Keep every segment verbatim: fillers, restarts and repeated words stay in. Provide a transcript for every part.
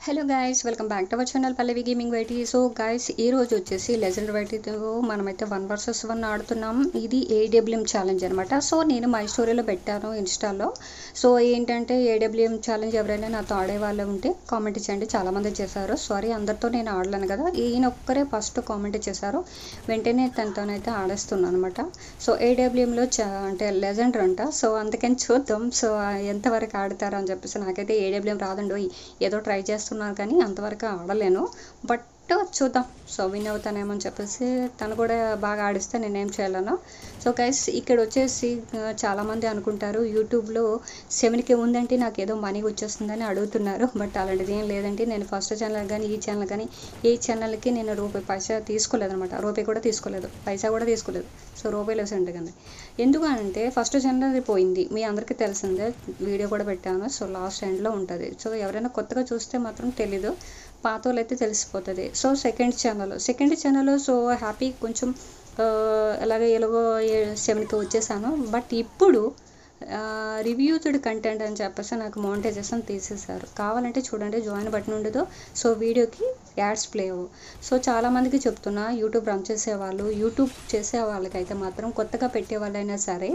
Hello guys, welcome back to our channel Pallavi gaming YT. So guys, ఈ రోజు వచ్చేసి legend వైటీతో మనమైతే వన్ వర్సెస్ వన్ ఆడుతున్నాం. ఇది ఏడబ్ల్యూఎం ఛాలెంజ్ అనమాట. సో నేను మై స్టోరీలో పెట్టాను ఇన్స్టాలో. సో ఏంటంటే ఏడబ్ల్యూఎం ఛాలెంజ్ ఎవరైనా నాతో ఆడే వాళ్ళు ఉంటే కామెంట్ చేయండి. చాలామంది చేశారు. సారీ, అందరితో నేను ఆడలేను కదా, ఈయన ఒక్కరే ఫస్ట్ కామెంట్ చేశారు. వెంటనే తనతోనైతే ఆడేస్తున్నాను అనమాట. సో ఏడబ్ల్యూఎంలో చ అంటే లెజెండ్ అంట. సో అందుకని చూద్దాం సో ఎంతవరకు ఆడతారు అని చెప్పేసి. నాకైతే ఏడబ్ల్యూఎం రాదండి, ఏదో ట్రై చేస్తాను కానీ అంతవరకు ఆడలేను. బట్ చూద్దాం. సో విన్ అవుతానేమో అని చెప్పేసి తను కూడా బాగా ఆడిస్తే నేనేం చేయలేను. సో గైస్, ఇక్కడ వచ్చేసి చాలామంది అనుకుంటారు యూట్యూబ్లో సెవెన్కే ఉందంటే నాకు ఏదో మనీ వచ్చేస్తుందని అడుగుతున్నారు. బట్ అలాంటిది ఏం లేదంటే నేను ఫస్ట్ ఛానల్ కానీ ఈ ఛానల్ కానీ ఏ ఛానల్కి నేను రూపాయి పైసా తీసుకోలేదు అనమాట. రూపాయి కూడా తీసుకోలేదు, పైసా కూడా తీసుకోలేదు. సో రూపాయలు వేసండి కానీ ఎందుకు అంటే ఫస్ట్ ఛానల్ పోయింది, మీ అందరికీ తెలిసిందే, వీడియో కూడా పెట్టాను. సో లాస్ట్ ఎండ్లో ఉంటుంది. సో ఎవరైనా కొత్తగా చూస్తే మాత్రం తెలీదు, పాత వాళ్ళు అయితే తెలిసిపోతుంది. So second channel second channel so happy కొంచెం అలాగే ఎలాగో సెవెన్కి వచ్చేసాను. బట్ ఇప్పుడు రివ్యూస్డ్ కంటెంట్ అని చెప్పేసి నాకు మోనిటైజేషన్ తీసేశారు. కావాలంటే చూడండి, జాయిన్ బటన్ ఉండదు. సో వీడియోకి యాడ్స్ ప్లే అవ్వు. సో చాలామందికి చెప్తున్నా, యూట్యూబ్ రన్ చేసేవాళ్ళు, యూట్యూబ్ చేసే వాళ్ళకైతే మాత్రం కొత్తగా పెట్టే వాళ్ళైనా సరే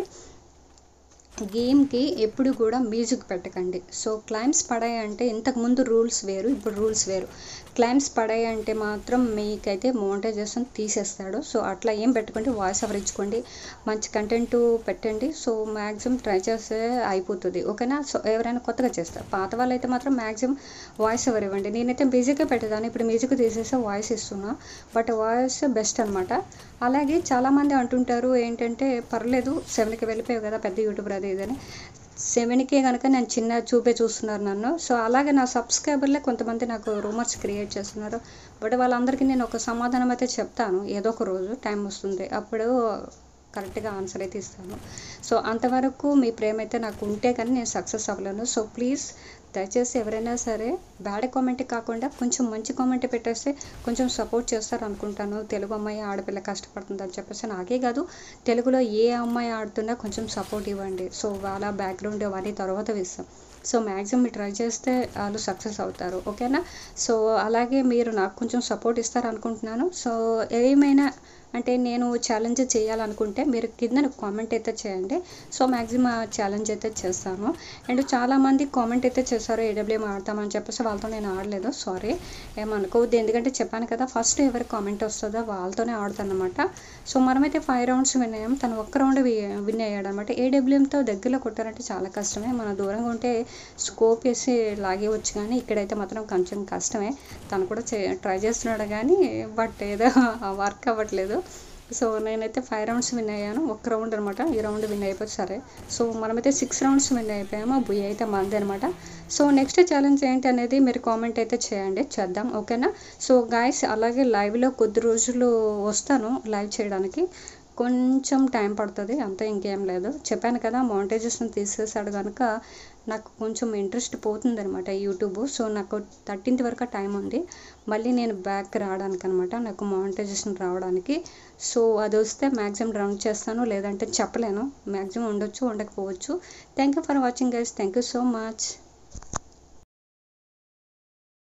గేమ్కి ఎప్పుడు కూడా మ్యూజిక్ పెట్టకండి. సో క్లైమ్స్ పడాయి అంటే ఇంతకుముందు రూల్స్ వేరు, ఇప్పుడు రూల్స్ వేరు. క్లైమ్స్ పడాయి అంటే మాత్రం మీకైతే మోనిటైజేషన్ తీసేస్తాడు. సో అట్లా ఏం పెట్టుకోండి, వాయిస్ ఓవర్ ఇచ్చుకోండి, మంచి కంటెంట్ పెట్టండి. సో మ్యాక్సిమం ట్రై చేస్తే అయిపోతుంది, ఓకేనా. సో ఎవరైనా కొత్తగా చేస్తారు, పాత వాళ్ళు అయితే మాత్రం మ్యాక్సిమం వాయిస్ ఓవర్ ఇవ్వండి. నేనైతే మ్యూజికే పెట్టేదాన్ని, ఇప్పుడు మ్యూజిక్ తీసేస్తే వాయిస్ ఇస్తున్నా. బట్ వాయిస్ బెస్ట్ అనమాట. అలాగే చాలామంది అంటుంటారు ఏంటంటే పర్లేదు సెవెన్కి వెళ్ళిపోయావు కదా, పెద్ద యూట్యూబర్ అది ఇదని. సెవెన్కే కనుక నేను చిన్న చూపే చూస్తున్నారు నన్ను. సో అలాగే నా సబ్స్క్రైబర్లే కొంతమంది నాకు రూమర్స్ క్రియేట్ చేస్తున్నారు. బట్ వాళ్ళందరికీ నేను ఒక సమాధానం అయితే చెప్తాను, ఏదో ఒక రోజు టైం వస్తుంది, అప్పుడు కరెక్ట్గా ఆన్సర్ అయితే ఇస్తాను. సో అంతవరకు మీ ప్రేమ అయితే నాకు ఉంటే కానీ నేను సక్సెస్ అవ్వలేను. సో ప్లీజ్ దయచేసి ఎవరైనా సరే బ్యాడ్ కామెంట్ కాకుండా కొంచెం మంచి కామెంట్ పెట్టేస్తే కొంచెం సపోర్ట్ చేస్తారు అనుకుంటాను. తెలుగు అమ్మాయి ఆడపిల్ల కష్టపడుతుంది అని చెప్పేసి నాకే కాదు, తెలుగులో ఏ అమ్మాయి ఆడుతున్నా కొంచెం సపోర్ట్ ఇవ్వండి. సో వాళ్ళ బ్యాక్గ్రౌండ్ అవన్నీ తర్వాత ఇస్తాం. సో మ్యాక్సిమం మీరు ట్రై చేస్తే వాళ్ళు సక్సెస్ అవుతారు, ఓకేనా. సో అలాగే మీరు నాకు కొంచెం సపోర్ట్ ఇస్తారు అనుకుంటున్నాను. సో ఏమైనా అంటే నేను ఛాలెంజ్ చేయాలనుకుంటే మీరు కింద కామెంట్ అయితే చేయండి. సో మ్యాక్సిమం ఆ ఛాలెంజ్ అయితే చేస్తాను. అండ్ చాలామంది కామెంట్ అయితే చేస్తారు ఏడబ్ల్యూఎం ఆడతామని చెప్పేసి, వాళ్ళతో నేను ఆడలేదు, సారీ ఏమనుకోవద్దు. ఎందుకంటే చెప్పాను కదా, ఫస్ట్ ఎవరికి కామెంట్ వస్తుందో వాళ్ళతోనే ఆడుతాను అనమాట. సో మనమైతే ఫైవ్ రౌండ్స్ విన్ అయ్యాం, తను ఒక్క రౌండ్ విన్ అయ్యాడు అనమాట. ఏడబ్ల్యూఎంతో దగ్గరలో కొట్టారంటే చాలా కష్టమే, మన దూరంగా ఉంటే స్కోప్ వేసి లాగేవచ్చు, కానీ ఇక్కడైతే మాత్రం కొంచెం కష్టమే. తను కూడా చే ట్రై చేస్తున్నాడు కానీ బట్ ఏదో వర్క్ అవ్వట్లేదు. సో నేనైతే ఫైవ్ రౌండ్స్ విన్ అయ్యాను, ఒక్క రౌండ్ అనమాట. ఈ రౌండ్ విన్ అయిపోతే సరే. సో మనమైతే సిక్స్ రౌండ్స్ విన్ అయిపోయాము, బుయ్ అయితే మంది అనమాట. సో నెక్స్ట్ ఛాలెంజ్ ఏంటి అనేది మీరు కామెంట్ అయితే చేయండి, చేద్దాం, ఓకేనా. సో గాయస్, అలాగే లైవ్లో కొద్ది రోజులు వస్తాను లైవ్ చేయడానికి, కొంచెం టైం పడుతుంది అంతే, ఇంకేం లేదు. చెప్పాను కదా, మోనిటైజేషన్ తీసేసాడు కనుక నాకు కొంచెం ఇంట్రెస్ట్ పోతుంది అనమాట యూట్యూబ్. సో నాకు థర్టీన్త్ వరకు టైం ఉంది మళ్ళీ నేను బ్యాక్ రావడానికి అనమాట, నాకు మోనిటైజేషన్ రావడానికి. సో అది వస్తే మ్యాక్సిమం రన్ చేస్తాను, లేదంటే చెప్పలేను, మ్యాక్సిమం ఉండొచ్చు ఉండకపోవచ్చు. Thank you for watching guys, thank you so much.